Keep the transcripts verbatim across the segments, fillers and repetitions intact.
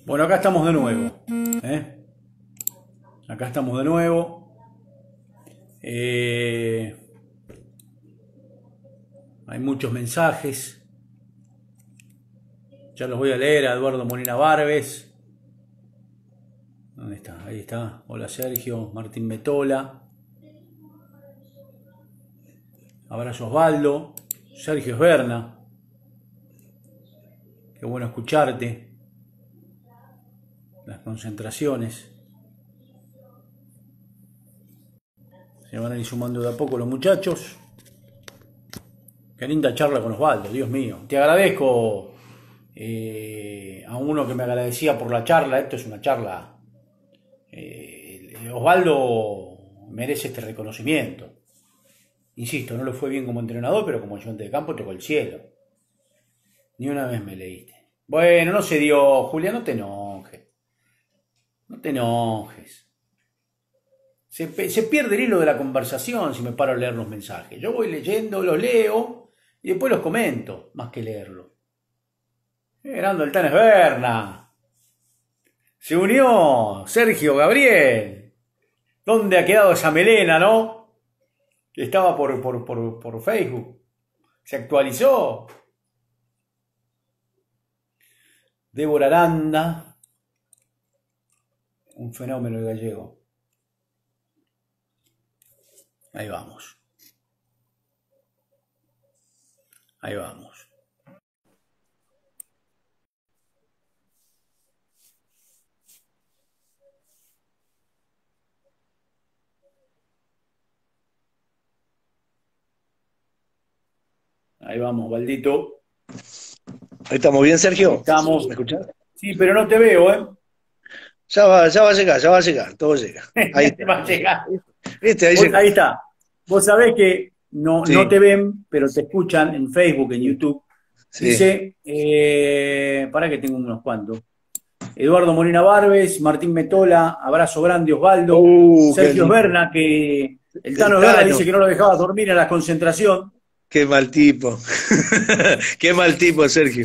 Bueno, acá estamos de nuevo. ¿eh? Acá estamos de nuevo. Eh, hay muchos mensajes. Ya los voy a leer a Eduardo Molina Barbes. ¿Dónde está? Ahí está. Hola Sergio. Martín Metola. Abrazo Osvaldo. Sergio Esberna. Qué bueno escucharte. Las concentraciones. Se van a ir sumando de a poco los muchachos. Qué linda charla con Osvaldo, Dios mío. Te agradezco eh, a uno que me agradecía por la charla. Esto es una charla. Eh, Osvaldo merece este reconocimiento. Insisto, no le fue bien como entrenador, pero como ayudante de campo tocó el cielo. Ni una vez me leíste. Bueno, no se dio, Julia, no te enojes. No te enojes. Se, se pierde el hilo de la conversación si me paro a leer los mensajes. Yo voy leyendo, los leo y después los comento, más que leerlo. Grande el Tan Esberna. Se unió Sergio Gabriel. ¿Dónde ha quedado esa melena, no? Que estaba por, por, por, por Facebook. Se actualizó. Débora Aranda. Un fenómeno el gallego. Ahí vamos. Ahí vamos. Ahí vamos, Valdito. Ahí estamos bien, Sergio. Estamos. ¿Me escuchás? Sí, pero no te veo, ¿eh? Ya va, ya va a llegar, ya va a llegar, todo llega. Ahí está. Va a llegar. ¿Viste? Ahí, Vos, llegó. ahí está. Vos sabés que no, Sí. no te ven, pero te escuchan en Facebook, en YouTube. Sí. Dice, eh, para que tengo unos cuantos. Eduardo Molina Barbes, Martín Metola, abrazo grande Osvaldo, Uh, qué Sergio lindo. Esberna, que el El Tano Esberna Tano. dice que no lo dejaba dormir en la concentración. Qué mal tipo. Qué mal tipo, Sergio.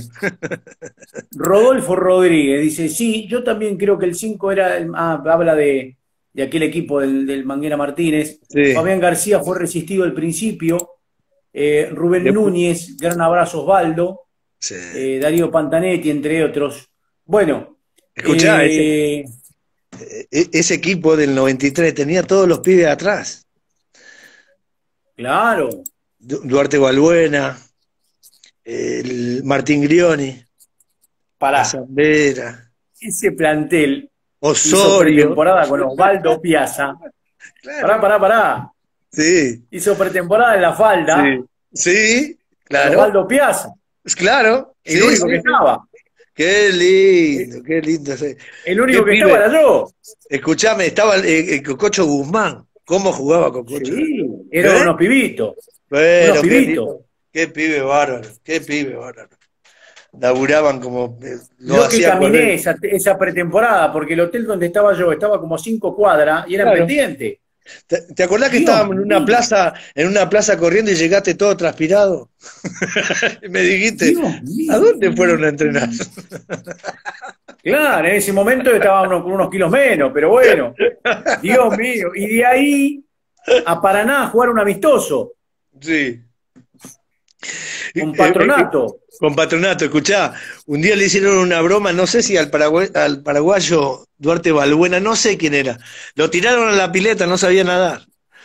Rodolfo Rodríguez dice, sí, yo también creo que el cinco era, el- ah, habla de, de aquel equipo del, del Manguera Martínez. Sí. Fabián García fue resistido al principio. Eh, Rubén Después- Núñez, gran abrazo Osvaldo. Sí. Eh, Darío Pantanetti, entre otros. Bueno, Escuchá, eh, ese, e- ese equipo del noventa y tres tenía todos los pibes atrás. claro, Du- Duarte Balbuena, el Martín Grioni, pará. Zambera, Ese plantel hizo Osorio. pretemporada con Osvaldo Piazza. Claro. Pará, pará, pará. Sí, Hizo pretemporada en la falda sí, sí, con claro, Osvaldo Piazza, claro. el Sí, único sí, que sí. estaba. Qué lindo, qué lindo. sí. El único ¿Qué que pibe? estaba era yo. Escuchame, estaba el, el Cococho Guzmán. ¿Cómo jugaba Cococho? Sí, eran ¿Eh? unos pibitos. Pero unos qué, pibitos. lindo. Qué pibe bárbaro, qué pibe bárbaro. Laburaban como eh, lo Yo que hacían caminé correr. esa, esa pretemporada, porque el hotel donde estaba yo estaba como a cinco cuadras y era Claro. pendiente. ¿Te, te acordás que Dios estábamos en una mío. plaza, en una plaza corriendo y llegaste todo transpirado? Y me dijiste, Dios mío. ¿a dónde fueron a entrenar? Claro, en ese momento estaba uno- con unos kilos menos, pero bueno, Dios mío. Y de ahí a Paraná a jugar un amistoso, Sí. con Eh, eh, Patronato. Con Patronato, escuchá, un día le hicieron una broma, no sé si al, paragua- al paraguayo Duarte Balbuena, no sé quién era, lo tiraron a la pileta, no sabía nadar.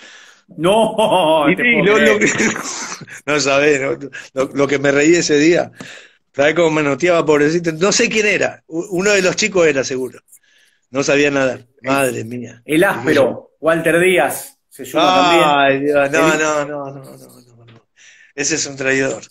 No, Y- te y puedo lo, lo creer. que, no sabés, ¿no? lo, lo que me reí ese día, ¿sabés cómo me noteaba, pobrecito? No sé quién era, u- uno de los chicos era seguro, no sabía nadar, madre mía. El áspero, Walter Díaz, se suma Ay, Dios, no, El- no, no, no, no, no, no. Ese es un traidor.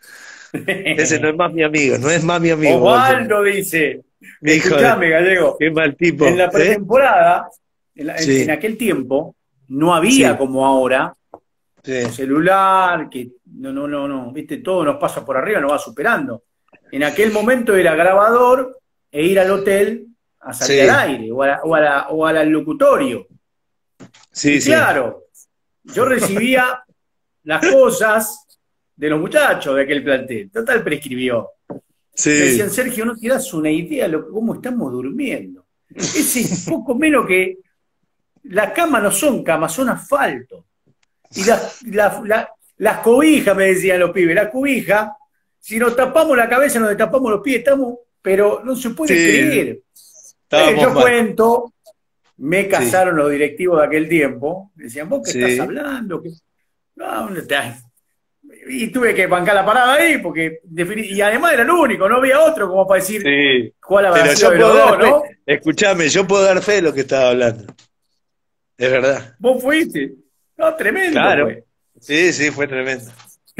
Ese no es más mi amigo, no es más mi amigo. Walter. Osvaldo dice, Mi hijo de- escuchame, Gallego, Qué mal tipo. en la ¿eh? pretemporada, en, la- en- Sí. en aquel tiempo, no había Sí. como ahora Sí. celular, que no, no, no, no, viste, todo nos pasa por arriba, nos va superando. En aquel momento era grabador e ir al hotel a salir Sí. al aire o, a la- o, a la- o al locutorio. Sí, Y sí. claro, yo recibía las cosas de los muchachos de aquel plantel. Total prescribió. Sí. Me decían, Sergio, no te das una idea de cómo estamos durmiendo. Es poco menos que... Las camas no son camas, son asfalto. Y las, las, las, las cobijas, me decían los pibes, las cobijas, si nos tapamos la cabeza, nos tapamos los pies, estamos, pero no se puede Sí, creer. Eh, yo mal. cuento, me casaron Sí. los directivos de aquel tiempo, decían, ¿vos qué Sí. estás hablando? ¿Qué? No, no te- y tuve que bancar la parada ahí, porque y además era el único, no había otro como para decir Sí. cuál habrá Pero sido yo de los puedo dos, dar fe, ¿no? escuchame, yo puedo dar fe de lo que estaba hablando. Es verdad. Vos fuiste. No, tremendo, Claro. pues. Sí, sí, fue tremendo.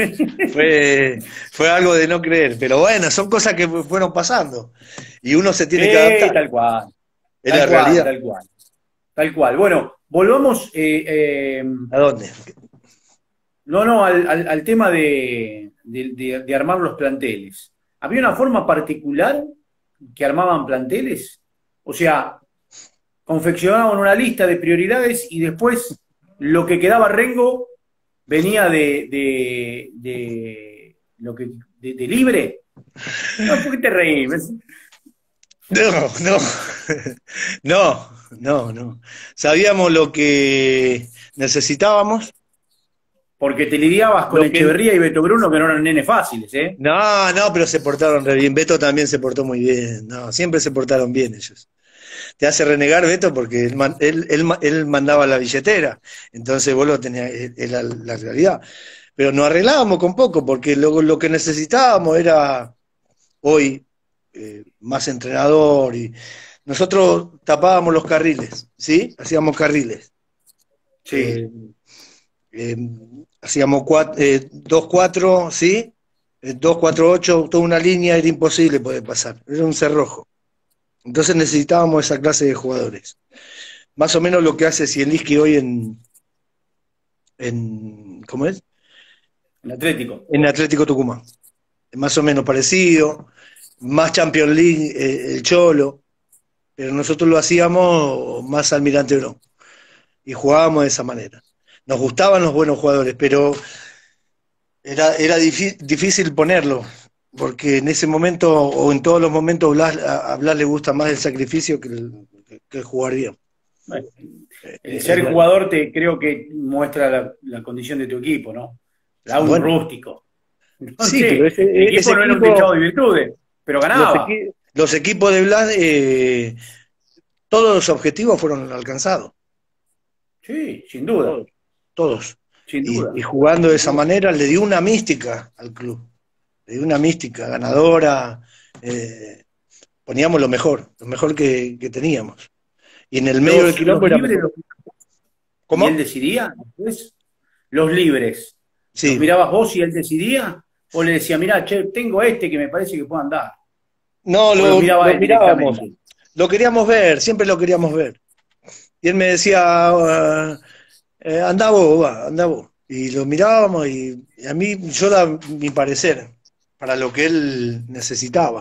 Fue, fue algo de no creer. Pero bueno, son cosas que fueron pasando. Y uno se tiene que Eh, adaptar. tal cual. Es Tal la cual, realidad. tal cual. Tal cual. Bueno, volvamos, eh, eh, ¿A dónde? no, no, al, al- al tema de, de- de- de armar los planteles. ¿Había una forma particular que armaban planteles? O sea, confeccionaban una lista de prioridades y después lo que quedaba rengo venía de, de, de lo que, de, de libre. No, ¿por qué te reís? No, no. No, no, no. Sabíamos lo que necesitábamos. Porque te lidiabas con Lo que... Echeverría y Beto Bruno, que no eran nenes fáciles, ¿eh? No, no, pero se portaron re bien. Beto también se portó muy bien. No, siempre se portaron bien ellos. Te hace renegar Beto porque él, man- él, él, ma- él mandaba la billetera. Entonces vos lo tenías, era la realidad. Pero nos arreglábamos con poco porque lo, lo que necesitábamos era hoy eh, más entrenador y nosotros tapábamos los carriles, ¿sí? Hacíamos carriles. Sí. Eh, eh, hacíamos cuat- eh, dos cuatro, ¿sí? Eh, dos cuatro ocho, toda una línea era imposible poder pasar, era un cerrojo. Entonces necesitábamos esa clase de jugadores. Más o menos lo que hace Zielinski hoy en, en ¿cómo es? El Atlético. En Atlético Tucumán. Más o menos parecido, más Champions League, eh, el Cholo, pero nosotros lo hacíamos más Almirante Brown y jugábamos de esa manera. Nos gustaban los buenos jugadores, pero era, era difí- difícil ponerlo, porque en ese momento o en todos los momentos Blas- a, a Blas le gusta más el sacrificio que el, que el jugar bien. Bueno, el Eh, ser eh, jugador te creo que muestra la, la condición de tu equipo, ¿no? Da un bueno, rústico. No sí, sé, pero ese, el equipo ese no era un equipo, techado de virtudes, pero los, ganaba. equi- los equipos de Blas, eh, todos los objetivos fueron alcanzados, Sí, sin duda, todos, todos. sin duda. Y, y jugando de Sin esa duda. manera le dio una mística al club, le dio una mística ganadora, eh, poníamos lo mejor, lo mejor que, que teníamos. Y en el medio del Los, quilombo los era libres, mejor. los- ¿y él ¿Cómo? decidía después? Los libres, ¿los Sí. mirabas vos y él decidía? ¿O le decía, mirá, che, tengo este que me parece que puede andar? No, ¿O los lo, miraba lo él mirábamos, directamente? lo queríamos ver, siempre lo queríamos ver. Y él me decía, ah, eh, andá vos, va, andá vos. Y lo mirábamos y, y a mí, yo daba mi parecer para lo que él necesitaba,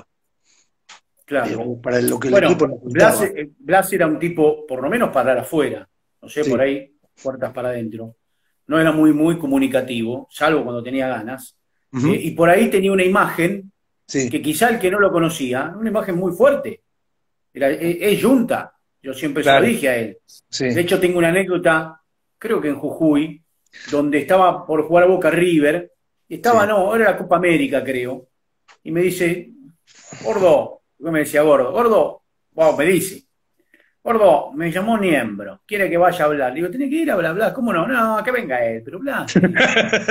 Claro. eh, para lo que el Bueno, equipo Blas, necesitaba. eh, Blas era un tipo, por lo menos para dar afuera, no sé, por Sí. ahí, puertas para adentro. No era muy, muy comunicativo, salvo cuando tenía ganas. Ujú. Eh, y por ahí tenía una imagen Sí, que quizá el que no lo conocía, una imagen muy fuerte. Era, es, es Yunta, yo siempre se lo claro, dije a él. sí, De hecho, tengo una anécdota, creo que en Jujuy, donde estaba por jugar a Boca River, y estaba, sí. no, era la Copa América, creo, y me dice, Gordo, yo me decía Gordo, Gordo, wow, me dice, Gordo, me llamó Niembro, quiere que vaya a hablar. Le digo, tenés que ir a hablar, Blas, ¿cómo no? No, que venga él, pero Blas, le digo,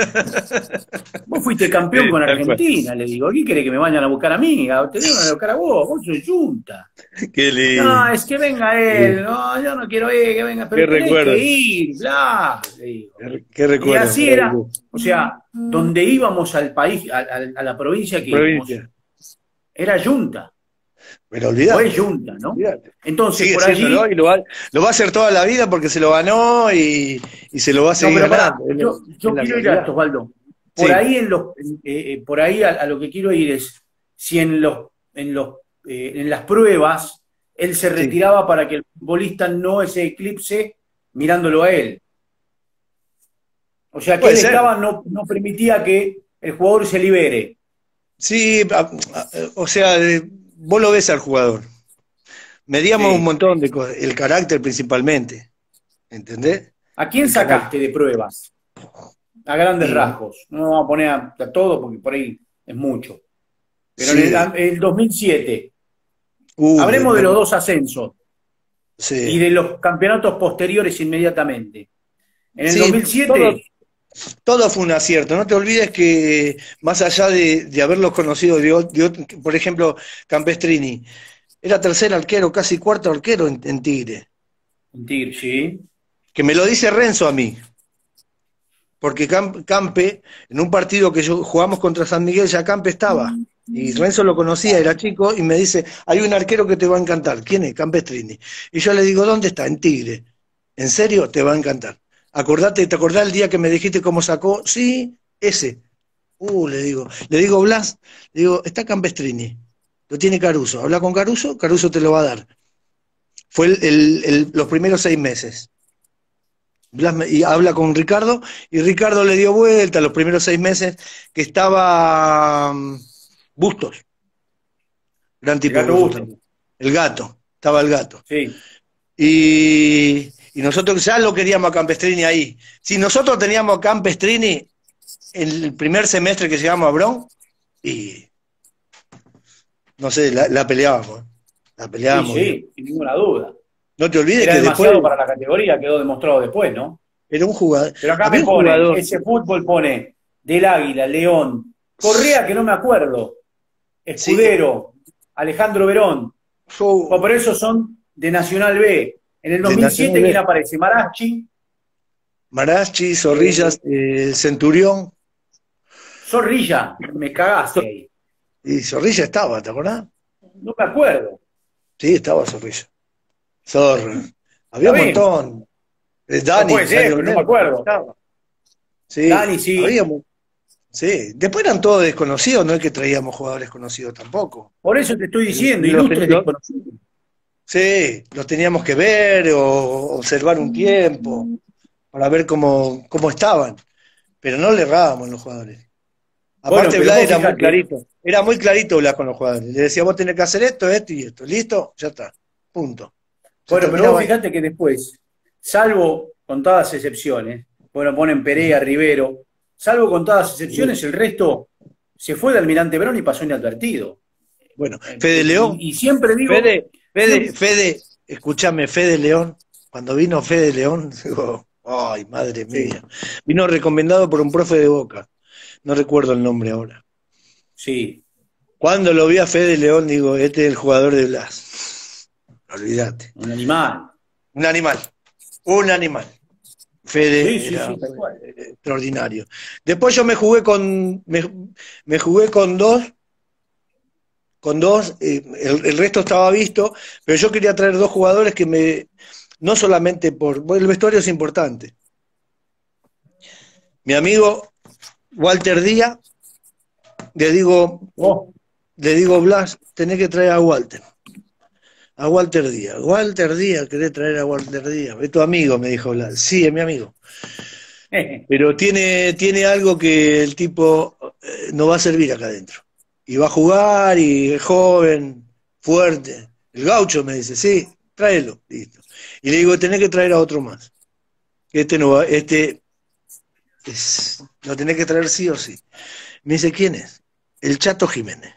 vos fuiste campeón Sí, con tal cual. Argentina, le digo, ¿qué querés que me vayan a buscar a mí? A- Te dieron a buscar a vos, vos sos Junta. Qué No, lindo. es que venga él, no, yo no quiero ir, que venga, pero Qué tenés recuerdo. que ir, Blas, le digo. Qué, qué Y recuerdo. así era, o sea, donde íbamos al país, a, a- a la provincia que íbamos, Provincia. era Junta, Pero o olvídate, es Junta, ¿no? olvídate. Entonces, Sigue por siéndolo allí, y lo va, lo va a hacer toda la vida porque se lo ganó y, y se lo va a no, seguir pero pará, ganando. Es, la- yo, es yo la quiero ir a realidad. esto, Osvaldo. Por Sí, ahí, en los, en- eh, eh, por ahí a, a lo que quiero ir es, si en, los, en, los, eh, en las pruebas él se sí. retiraba para que el futbolista no se eclipse mirándolo a él. O sea, que Puede él ser. estaba, no, no permitía que el jugador se libere. Sí, a- a- o sea, eh, vos lo ves al jugador. Medíamos un Sí. montón de cosas, el carácter principalmente, ¿entendés? ¿A quién El carácter. sacaste de pruebas? A grandes Y rasgos. No nos vamos a poner a, a todo porque por ahí es mucho. Pero en el, sí, el dos mil siete, uh, de- hablemos de me- los dos ascensos y sí, de los campeonatos posteriores inmediatamente. En el sí, todo, dos mil siete, todo fue un acierto. No te olvides que más allá de, de haberlos conocido, de, o- de ot- por ejemplo, Campestrini, era tercer arquero, casi cuarto arquero en, en Tigre. Tigre, sí. Que me lo dice Renzo a mí. Porque Cam- Campe, en un partido que yo jugamos contra San Miguel, ya Campe estaba. Y Renzo lo conocía, era chico, y me dice, hay un arquero que te va a encantar. ¿Quién es? Campestrini. Y yo le digo, ¿dónde está? En Tigre. ¿En serio? Te va a encantar. Acordate, ¿te acordás el día que me dijiste cómo sacó? Sí, ese. Uh, le digo, le digo, Blas, le digo, está Campestrini. Lo tiene Caruso. Habla con Caruso, Caruso te lo va a dar. Fue el- el- el- los primeros seis meses. Blas me- y habla con Ricardo, y Ricardo le dio vuelta los primeros seis meses que estaba um, Bustos, gran El tipo Gato Bustos Bustos. también. El gato, estaba el gato. Sí. Y, y nosotros ya lo queríamos a Campestrini ahí. Si nosotros teníamos a Campestrini en el primer semestre que llegamos a Bron, y no sé, la, la peleábamos, la Sí, peleábamos bien. sí, sin ninguna duda. No te olvides Era que después demasiado para la categoría, quedó demostrado después, ¿no? era un jugador, Pero acá había me un ponen, jugador, ese fútbol pone del Águila, León, Correa, que no me acuerdo, sí, Escudero, Alejandro Verón, o yo, por eso son de Nacional B. En el de Nacional dos mil siete, ¿quién B. aparece? Marachi, Marachi, Zorrillas, eh, eh, Centurión, Zorrilla, me cagaste ahí. y Zorrilla estaba, ¿te acordás? No me acuerdo. Sí, estaba Zorrilla. Zorra. Había Está un bien, montón. Eh, no Dani, puede ser, Dani pero no me Olmedo también acuerdo. estaba. Sí, Dani, había sí. mu- sí. Después eran todos desconocidos, no es que traíamos jugadores conocidos tampoco. Por eso te estoy diciendo, Los, ilustres los- desconocidos. sí, los teníamos que ver o observar un tiempo para ver cómo, cómo estaban. Pero no le errábamos los jugadores. Bueno, Aparte, pero Blas vos era muy fíjate, clarito. Era muy clarito Blas con los jugadores. Le decía, vos tenés que hacer esto, esto y esto. ¿Listo? Ya está. Punto. Se bueno, pero vos terminaba ahí. fíjate que después, salvo contadas excepciones, bueno, ponen Perea, Rivero, salvo contadas excepciones, el resto se fue de Almirante Brown y pasó inadvertido. Bueno, Eh, Fede León. Y, y siempre digo, Fede, Fede, siempre, Fede, escúchame, Fede León. Cuando vino Fede León, digo, ay, madre sí, mía. Vino recomendado por un profe de Boca. No recuerdo el nombre ahora. sí, Cuando lo vi a Fede León, digo, este es el jugador de Blas. Olvídate. un animal. Un animal. Un animal. Sí, Fede sí, era sí, tal cual. eh, extraordinario. Después yo me jugué con me, me jugué con dos, con dos, eh, el, el resto estaba visto, pero yo quería traer dos jugadores que me, no solamente por, bueno, el vestuario es importante. Mi amigo Walter Díaz, le digo, Oh, le digo, Blas, tenés que traer a Walter. A Walter Díaz. Walter Díaz, ¿querés traer a Walter Díaz? Es tu amigo, me dijo Blas. Sí, es mi amigo. Pero tiene, tiene algo que el tipo eh, no va a servir acá adentro. Y va a jugar, y es joven, fuerte. El gaucho me dice, sí, tráelo, listo. Y le digo, tenés que traer a otro más. Este no va, este es, lo tenés que traer sí o sí. Me dice, ¿quién es? El Chato Jiménez,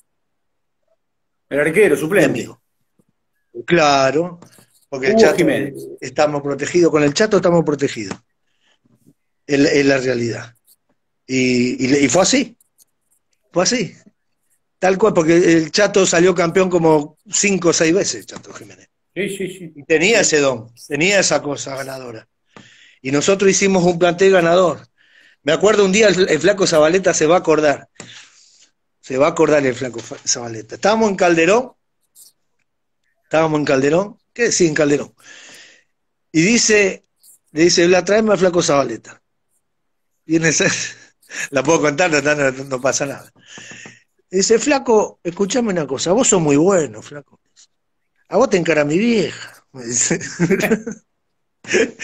el arquero, mi suplente, amigo. Claro, porque el Hugo Chato, Jiménez. estamos protegidos, con el Chato estamos protegidos. Es, es la realidad. Y, y, y fue así, fue así. Tal cual, porque el Chato salió campeón como cinco o seis veces, Chato Jiménez. Sí, sí, sí. Y tenía Sí. ese don, tenía esa cosa ganadora. Y nosotros hicimos un plantel ganador. Me acuerdo un día el, el flaco Zabaleta se va a acordar. Se va a acordar el flaco Zabaleta. Estábamos en Calderón. Estábamos en Calderón. ¿Qué decía en Calderón? Y dice, le dice, la tráeme al flaco Zabaleta. Y en ese, la puedo contar, no, no, no pasa nada. Dice, flaco, escuchame una cosa, vos sos muy bueno, flaco. A vos te encara mi vieja. Me dice.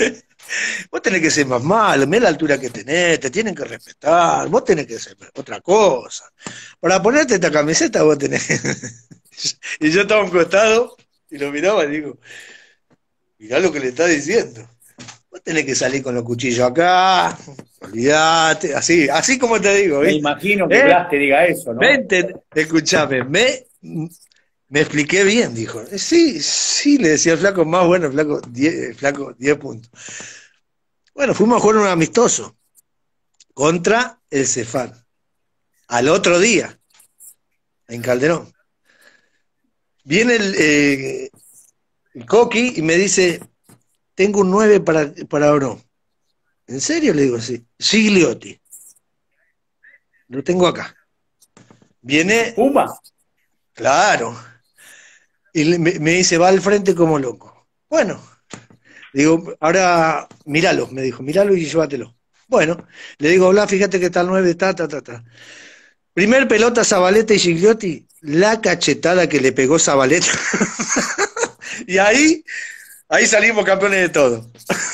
Vos tenés que ser más malo, mirá la altura que tenés, te tienen que respetar, vos tenés que ser otra cosa. Para ponerte esta camiseta vos tenés que... Y yo estaba a un costado y lo miraba y digo, mirá lo que le está diciendo. Vos tenés que salir con los cuchillos acá, olvidate, así, así como te digo. Me ¿viste? imagino que ¿Eh? Blas te diga eso, ¿no? Vente, escuchame, me, me expliqué bien, dijo. Sí, sí, le decía el flaco, más bueno, el flaco, diez, flaco, diez puntos. Bueno, fuimos a jugar un amistoso contra el Cefán. Al otro día, en Calderón. Viene el, eh, el Coqui y me dice, tengo un nueve para, para Oro. ¿En serio? Le digo, sí. Gigliotti. Lo tengo acá. Viene... ¿Puma? Claro. Y le- me, me dice, va al frente como loco. Bueno, digo, ahora míralo, me dijo, míralo y llévatelo. Bueno, le digo, Blas, fíjate que está el nueve, ta, ta, ta, ta. Primer pelota, Zabaleta y Gigliotti, la cachetada que le pegó Zabaleta. Y ahí, ahí salimos campeones de todo.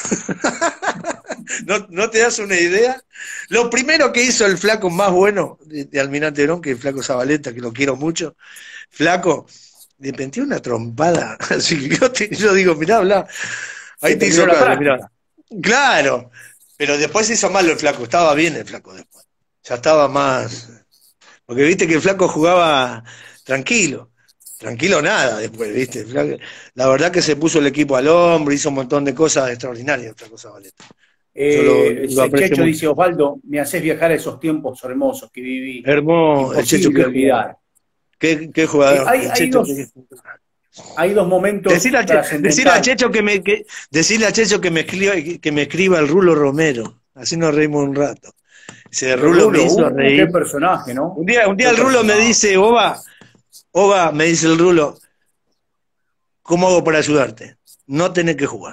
¿No, no te das una idea? Lo primero que hizo el flaco más bueno de, de Almirante Brown, que el flaco Zabaleta, que lo quiero mucho, flaco, le penté una trompada a Gigliotti. Y yo digo, mirá, Blas, ahí Se te te hizo quedó la caso, mirá. práctica. Claro, pero después se hizo malo el flaco, estaba bien el flaco después. Ya estaba más... Porque viste que el flaco jugaba tranquilo. Tranquilo nada después, viste. El flaco- la verdad que se puso el equipo al hombro, hizo un montón de cosas extraordinarias el flaco Zabaleta. Yo lo, Eh, lo el aprecio Checho mucho. dice, Osvaldo, me haces viajar a esos tiempos hermosos que viví. Hermoso, el Checho, Imposible qué jugador. olvidar. Qué, qué Eh, jugador. hay, El hay, Checho, dos, qué- hay dos momentos Decirle a, Che- decirle a trascendentales. Checho que me, que, decirle a Checho que me escriba, que me escriba el Rulo Romero. Así nos reímos un rato. Ese El Rulo me Rulo, hizo uh, qué reír. personaje, ¿no? Un día, un día Qué el Rulo me personaje. dice, Oba, Oba, me dice el Rulo, ¿cómo hago para ayudarte? No tenés que jugar.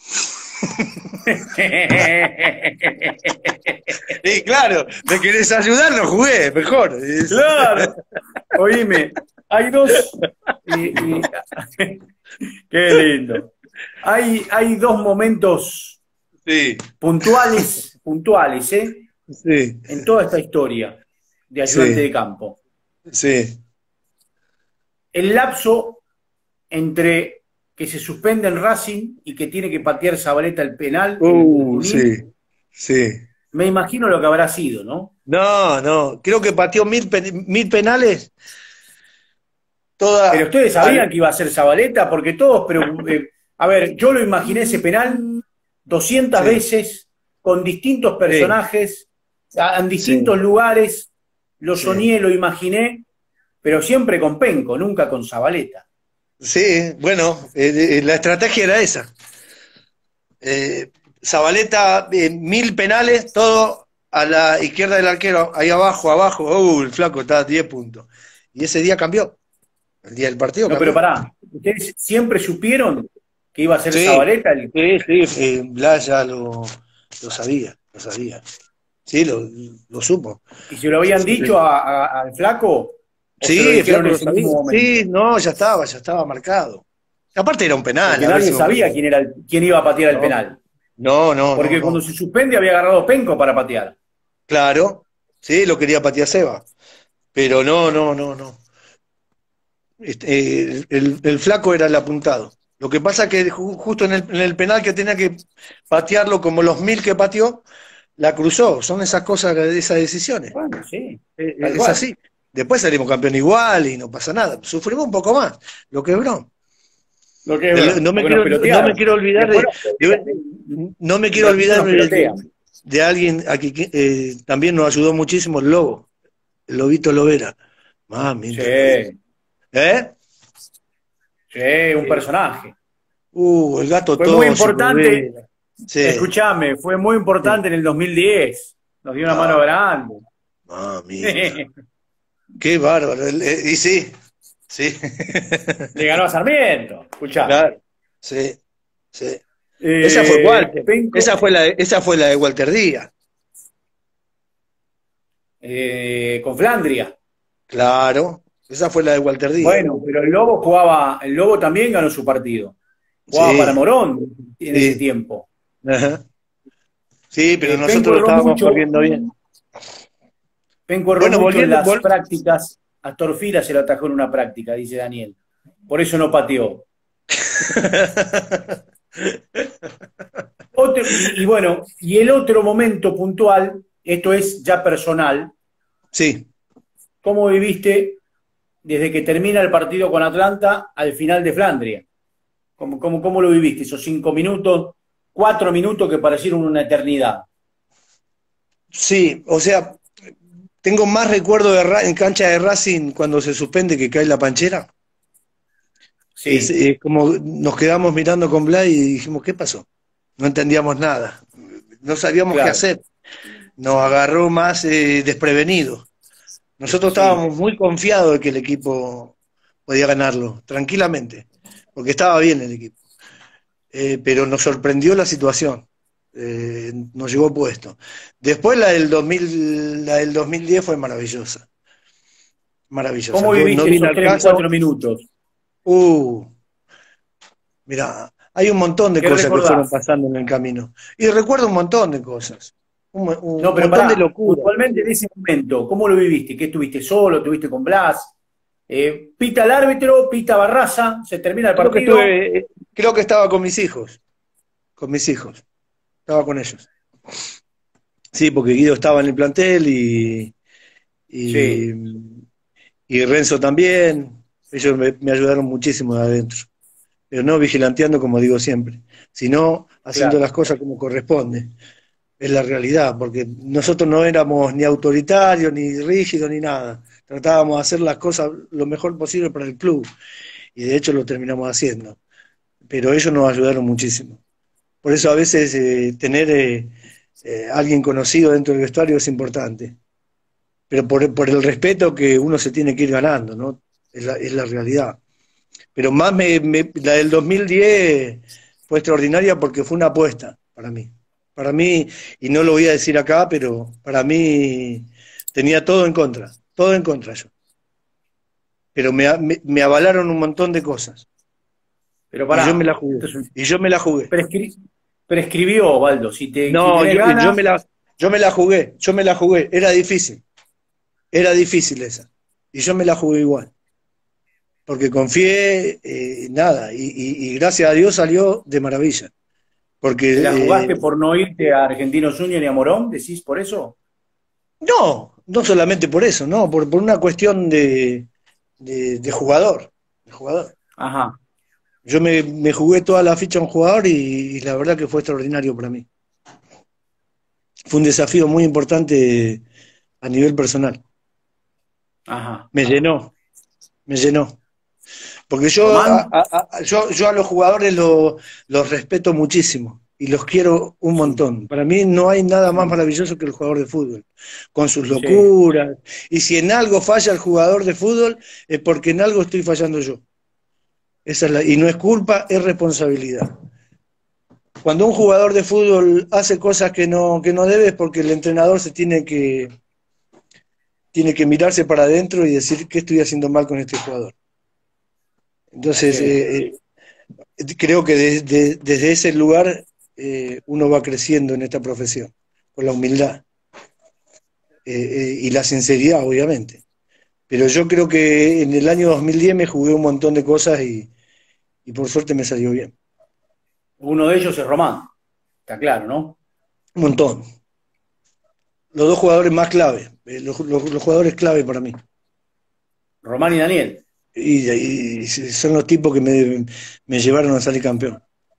Y claro, me querés ayudar, no jugué, mejor. Claro, oíme, hay dos, y- y- qué lindo. Hay, hay dos momentos Sí, puntuales, puntuales, ¿eh? sí, En toda esta historia de ayudante sí, de campo. sí, El lapso entre que se suspende en Racing y que tiene que patear Zabaleta el penal en uh, Junín, sí, sí. me imagino lo que habrá sido, ¿no? No, no, creo que pateó mil, pen- mil penales, Pero toda, ustedes sabían al- que iba a ser Zabaleta, porque todos, pero, eh, a ver, yo lo imaginé ese penal doscientas sí, veces, con distintos sí, personajes, a- en distintos sí, lugares, lo sí. soñé, lo imaginé, pero siempre con Penco, nunca con Zabaleta. Sí, bueno, eh, eh, la estrategia era esa. Eh, Zabaleta, eh, mil penales, todo a la izquierda del arquero, ahí abajo, abajo, uh, el flaco está a diez puntos. Y ese día cambió, el día del partido No, pero cambió. pará, ¿ustedes siempre supieron que iba a ser Sí, Zabaleta el... sí, sí, eh, Blas ya lo, lo sabía, lo sabía. Sí, lo, lo supo. y se lo habían dicho a- a- al flaco? ¿O se lo Sí, el dijeron flaco en lo ese sabía. mismo momento? Sí, no, ya estaba, ya estaba marcado. Aparte era un penal, Porque a ver nadie si sabía quién era el- quién iba a patear el no, penal. no, no, no, Porque cuando no. se suspende había agarrado Penco para patear. Claro, sí, lo quería patear Seba. Pero no, no, no, no. Este, el, el- el flaco era el apuntado. Lo que pasa que ju- justo en el, en el penal que tenía que patearlo como los mil que pateó, la cruzó. Son esas cosas, esas decisiones. Bueno, sí, Eh, tal Es cual. así. Después salimos campeón igual y no pasa nada. Sufrimos un poco más. Lo quebró. Lo que es El- verdad, No me porque nos quiero, no me pelotearon. quiero olvidar de, Después nos- de- no me un quiero ratito olvidar nos de, de- pelotean. de alguien a quien eh, también nos ayudó muchísimo, el Lobo, el Lobito Lovera. Mami, Sí, ¿eh? sí, un personaje. Uh, el gato Fue muy Toyo, importante, Lovera. Sí, escúchame, fue muy importante sí. en el dos mil diez. Nos dio una mano Ah, grande. mami, qué bárbaro. El- eh, Y sí, sí. Le ganó a Sarmiento, escuchá. Claro, sí, sí. Eh, Esa fue Walter. Penco, Esa fue la, esa fue la de Walter Díaz. eh, con Flandria. Claro, esa fue la de Walter Díaz. Bueno, pero el Lobo jugaba, el Lobo también ganó su partido. Jugaba Sí, para Morón en ese sí, tiempo. Ajá. Sí, pero Eh, Penco nosotros lo erró estábamos mucho, corriendo bien. Penco erró Bueno, mucho en volviendo, las vol- prácticas. A Torfila se lo atajó en una práctica, dice Daniel. Por eso no pateó. Otro, y, y bueno, y el otro momento puntual, esto es ya personal, Sí, ¿cómo viviste desde que termina el partido con Atlanta al final de Flandria? ¿Cómo, cómo, cómo lo viviste? Esos cinco minutos, cuatro minutos que parecieron una eternidad. sí, o sea, tengo más recuerdo de Ra- en cancha de Racing cuando se suspende que cae la panchera. Es, Sí, eh, como nos quedamos mirando con Blay y dijimos, ¿qué pasó? No entendíamos nada, no sabíamos qué claro, hacer, nos agarró más eh, desprevenidos. Nosotros sí, estábamos muy confiados de que el equipo podía ganarlo, tranquilamente, porque estaba bien el equipo. Eh, pero nos sorprendió la situación, eh, nos llegó puesto. Después la del dos mil, la del dos mil diez fue maravillosa, maravillosa. ¿cómo No, no viviste vino esos al tres, cuatro caso. minutos? Uh, Mira, hay un montón de ¿Qué cosas que fueron recordás? pasando en el camino. Y recuerdo un montón de cosas, un, mo- No, un pero montón de pará, locura. puntualmente en ese momento, ¿cómo lo viviste? ¿Qué estuviste solo? ¿Estuviste con Blas? Eh, pita el árbitro, pita Barraza, se termina el Creo que partido. estuve, eh, creo que estaba con mis hijos, con mis hijos, estaba con ellos. Sí, porque Guido estaba en el plantel y, y, Sí, y Renzo también. Ellos me, me ayudaron muchísimo de adentro. Pero no vigilanteando como digo siempre, sino haciendo claro. las cosas como corresponde. Es la realidad, porque nosotros no éramos ni autoritarios, ni rígidos, ni nada. Tratábamos de hacer las cosas lo mejor posible para el club, y de hecho lo terminamos haciendo. Pero ellos nos ayudaron muchísimo. Por eso a veces eh, tener eh, eh, alguien conocido dentro del vestuario es importante, pero por, por el respeto que uno se tiene que ir ganando, ¿no? Es la, es la realidad. Pero más me, me- la del dos mil diez fue extraordinaria porque fue una apuesta para mí. Para mí, y no lo voy a decir acá, pero para mí tenía todo en contra, todo en contra yo. Pero me, me, me avalaron un montón de cosas Pero y yo me pará, la jugué. esto es un- Y yo me la jugué. prescri- prescribió, Osvaldo. Si, te, si No, tenés yo, yo ganas, me la, yo me la jugué, yo me la jugué. Era difícil, era difícil esa. Y yo me la jugué igual, porque confié, eh, nada, y, y- y gracias a Dios salió de maravilla. te la Porque jugaste eh, por no irte a Argentinos Juniors ni a Morón, ¿decís por eso? no, no solamente por eso, no, por, por una cuestión de, de, de jugador, de jugador. Ajá. Yo me, me jugué toda la ficha a un jugador y, y la verdad que fue extraordinario para mí. Fue un desafío muy importante a nivel personal. Ajá. Me llenó, me llenó. Porque yo Román, a, a- a- yo, yo a los jugadores lo- los respeto muchísimo y los quiero un sí, montón. Para mí no hay nada más sí, maravilloso que el jugador de fútbol, con sus sí. locuras. Y si en algo falla el jugador de fútbol, es porque en algo estoy fallando yo. Esa es la, y no es culpa, es responsabilidad. Cuando un jugador de fútbol hace cosas que no, que no debe, es porque el entrenador se tiene que, tiene que mirarse para adentro y decir qué estoy haciendo mal con este jugador. Entonces, Sí. eh, eh, creo que desde, desde ese lugar eh, uno va creciendo en esta profesión, con la humildad eh, eh, y la sinceridad, obviamente. Pero yo creo que en el año dos mil diez me jugué un montón de cosas y, y por suerte me salió bien. Uno de ellos es Román, está claro, ¿no? Un montón. Los dos jugadores más clave, eh, los, los- los jugadores clave para mí. Román y Daniel. Y, y son los tipos que me, me llevaron a salir campeón.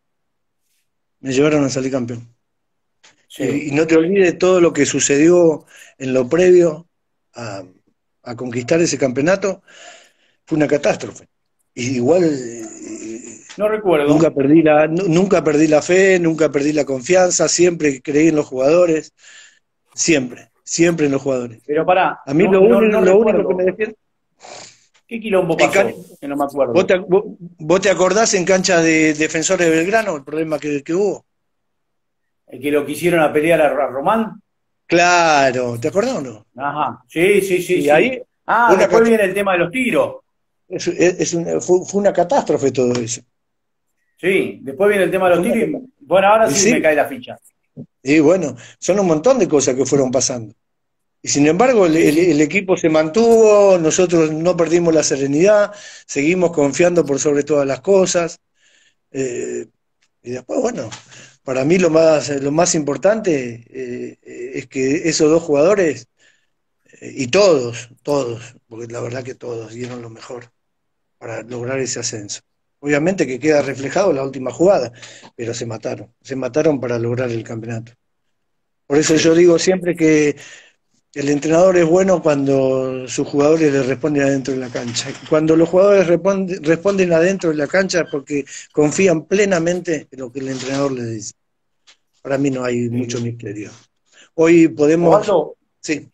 Me llevaron a salir campeón. Y, y Sí. no te olvides todo lo que sucedió en lo previo a, a conquistar ese campeonato. Fue una catástrofe. Y igual eh, No nunca recuerdo. perdí la, nu- nunca perdí la fe, nunca perdí la confianza, siempre creí en los jugadores, siempre, siempre en los jugadores. Pero pará, A mí no, lo no, único, no lo único que me recuerdo. defiende. ¿Qué quilombo En can- pasó? Que no me ¿Vos te, acuerdo. vos- vos te acordás en cancha de Defensores de Belgrano el problema que, que hubo? ¿El que lo quisieron a pelear a Ra- Román? Claro, ¿te acordás o no? Ajá. Sí, sí, sí, Y ahí sí. Ah, una, después cat- viene el tema de los tiros. es, es- es una- fue, fue una catástrofe todo eso. Sí, después viene el tema de los tiros y bueno, ahora Y sí me sí, cae la ficha. y bueno, son un montón de cosas que fueron pasando. Y sin embargo, el, Sí, el- sí. el equipo se mantuvo, nosotros no perdimos la serenidad, seguimos confiando por sobre todas las cosas. eh, y después, bueno, para mí lo más, lo más importante eh, es que esos dos jugadores, eh, y todos, todos, porque la verdad que todos dieron lo mejor para lograr ese ascenso. Obviamente que queda reflejado en la última jugada, pero se mataron, se mataron para lograr el campeonato. Por eso yo Sí. digo siempre que el entrenador es bueno cuando sus jugadores le responden adentro de la cancha. Cuando los jugadores responden, responden adentro de la cancha es porque confían plenamente en lo que el entrenador les dice. Para mí no hay mucho Sí. misterio. Hoy podemos... Osvaldo, Sí,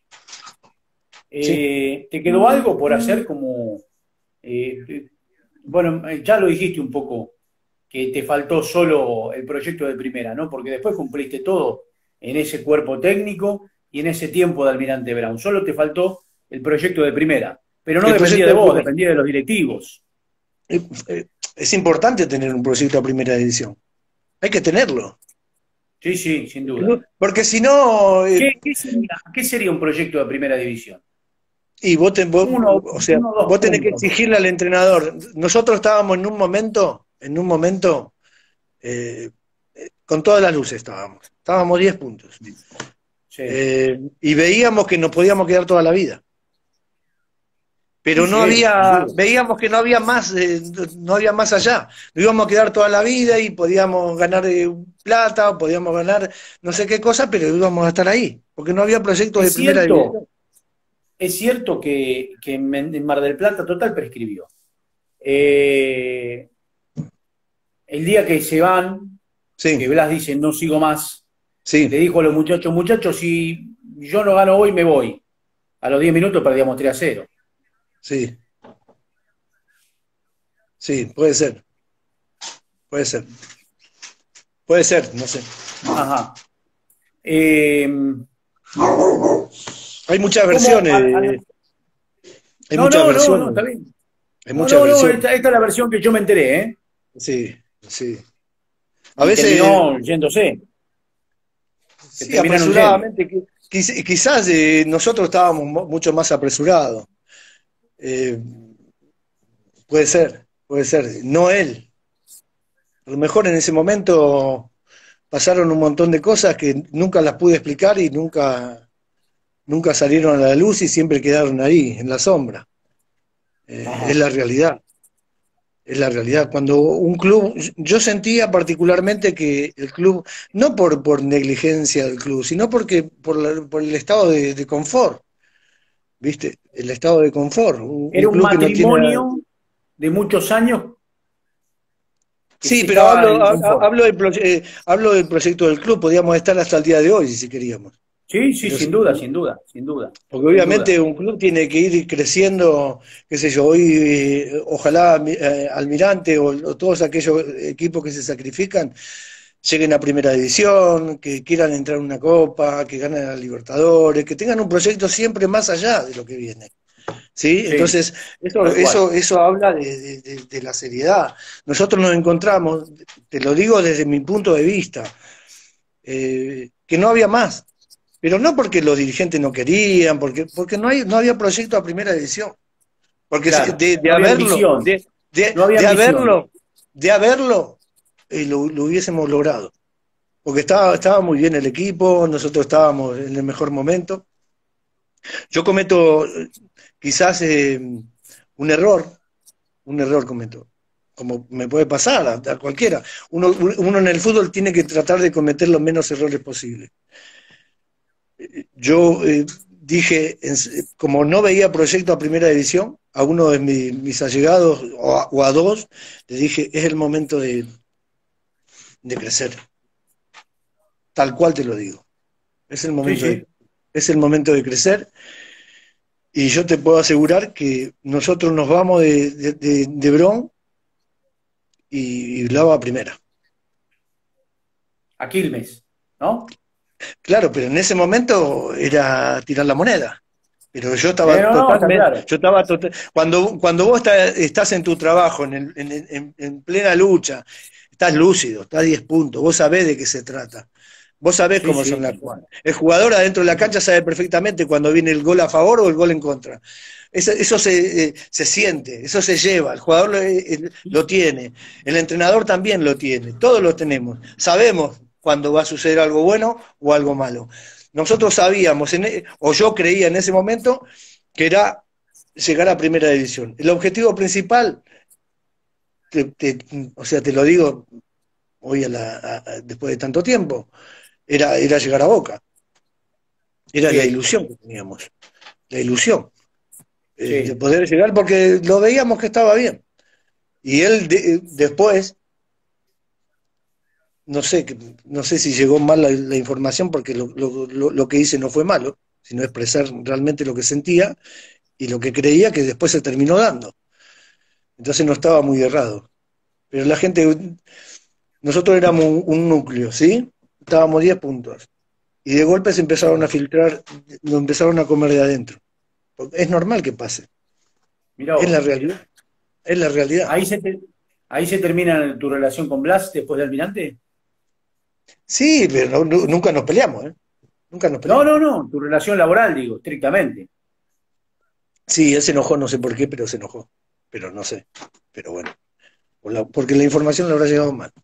sí. eh, ¿te quedó algo por hacer como, eh, eh, bueno, eh, ya lo dijiste un poco, que te faltó solo el proyecto de primera, ¿no? Porque después cumpliste todo en ese cuerpo técnico y en ese tiempo de Almirante Brown. Solo te faltó el proyecto de primera, pero no El dependía proyecto de de vos, primera. dependía de los directivos. Eh, eh, Es importante tener un proyecto a primera edición. Hay que tenerlo. Sí, sí, sin duda. Porque si no, eh, ¿Qué, qué sería, qué sería un proyecto de primera división? y vos, te- vos- Uno, o sea, uno o dos vos tenés que puntos. exigirle al entrenador. Nosotros estábamos en un momento, en un momento, eh, eh, con todas las luces estábamos. Estábamos diez puntos. Sí, Eh, y veíamos que nos podíamos quedar toda la vida. sí, Pero no sí, sin había, duda. veíamos que no había más, eh, no había más allá. Nos íbamos a quedar toda la vida y podíamos ganar eh, plata, o podíamos ganar no sé qué cosa, pero íbamos a estar ahí, porque no había proyectos de Es primera cierto, división. es cierto que, que en en Mar del Plata total prescribió. Eh, el día que se van, que Sí, Blas dice no sigo más, le sí, dijo a los muchachos, muchachos, si yo no gano hoy, me voy. A los diez minutos perdíamos tres a cero. sí, sí, puede ser, puede ser, puede ser, no sé. Ajá. Eh, Hay muchas ¿cómo? a- versiones, a- hay no, muchas no, no, no, versiones, está bien. hay No, muchas no, no, versiones. esta, esta es la versión que yo me enteré, ¿eh? Sí, sí. A Y veces, terminó yéndose, que sí, terminaron yendo. apresuradamente, qui- quiz- quizás eh, nosotros estábamos mo- mucho más apresurados. Eh, Puede ser, puede ser, no él. A lo mejor en ese momento pasaron un montón de cosas que nunca las pude explicar y nunca, nunca salieron a la luz y siempre quedaron ahí, en la sombra. Eh, es Ajá. la realidad, es la realidad. Cuando un club, yo sentía particularmente que el club, no por, por negligencia del club, sino porque por, la- por el estado de, de confort, ¿viste? El estado de confort. Un, un Era un club que no tiene... matrimonio de muchos años que Sí, se pero estaba hablo, en ha- ha- confort. hablo, del, proye- eh, hablo del proyecto del club, podríamos estar hasta el día de hoy si queríamos. Sí, sí, Pero sin sí, duda, sin duda, sin duda, porque sin duda. obviamente un club tiene que ir creciendo, qué sé yo, hoy eh, ojalá eh, Almirante o, o todos aquellos equipos que se sacrifican lleguen a primera división, que quieran entrar en una copa, que ganen a Libertadores, que tengan un proyecto siempre más allá de lo que viene. ¿Sí? Sí, Entonces, eso, tal cual. eso, eso habla de, de- de- de la seriedad. Nosotros nos encontramos, te lo digo desde mi punto de vista, eh, que no había más, pero no porque los dirigentes no querían, porque, porque no, hay, no había proyecto a primera división, porque si- Claro, de, de no había haberlo, ambición, de, de, no había de ambición. haberlo, de haberlo, eh, lo, lo hubiésemos logrado, porque estaba, estaba muy bien el equipo, nosotros estábamos en el mejor momento. Yo cometo eh, quizás eh, un error, un error cometo, como me puede pasar a, a cualquiera. Uno, uno en el fútbol tiene que tratar de cometer los menos errores posibles. Yo eh, dije, en- como no veía proyecto a primera división, a uno de mi- mis allegados o a, o a dos, le dije, es el momento de, de crecer, tal cual te lo digo. Es el Sí, momento de, sí. es el momento de crecer. Y yo te puedo asegurar que nosotros nos vamos de, de, de, de Bron y, y Blau a primera. A Quilmes, ¿no? Claro, pero en ese momento era tirar la moneda. Pero yo Eh, estaba no, no, está totalmente, claro. yo estaba total, cuando, cuando vos está- estás en tu trabajo, en, el- en, en- en plena lucha, estás lúcido, estás a diez puntos, vos sabés de qué se trata. Vos sabés Sí, cómo sí, son las tal cosas. cual. El jugador adentro de la cancha sabe perfectamente cuando viene el gol a favor o el gol en contra. Eso, eso se, eh, se siente, eso se lleva, el jugador lo, eh, lo tiene, el entrenador también lo tiene, todos lo tenemos. Sabemos cuando va a suceder algo bueno o algo malo. Nosotros sabíamos, en e- o yo creía en ese momento, que era llegar a primera división. El objetivo principal, te- te- o sea, te lo digo hoy a la, a- a- después de tanto tiempo, era, era llegar a Boca. Era la Sí, ilusión que teníamos, la ilusión eh, de sí. poder llegar porque lo veíamos que estaba bien. Y él de- después, no sé, que- no sé si llegó mal la, la información porque lo, lo- lo- lo que hice no fue malo, sino expresar realmente lo que sentía y lo que creía que después se terminó dando. Entonces no estaba muy errado. Pero la gente, nosotros éramos un, un núcleo, ¿sí? Estábamos diez puntos. Y de golpe se empezaron a filtrar, lo empezaron a comer de adentro. Porque es normal que pase. Mirá Es la vos. realidad. Es la realidad. Ahí se, te- ahí se termina tu relación con Blas después de Almirante. Sí, pero no- no- nunca nos peleamos, ¿eh? Nunca nos No, peleamos. no, no, tu relación laboral, digo, estrictamente. Sí, él se enojó, no sé por qué, pero se enojó. Pero no sé. Pero bueno. Por la- porque la información le habrá llegado mal.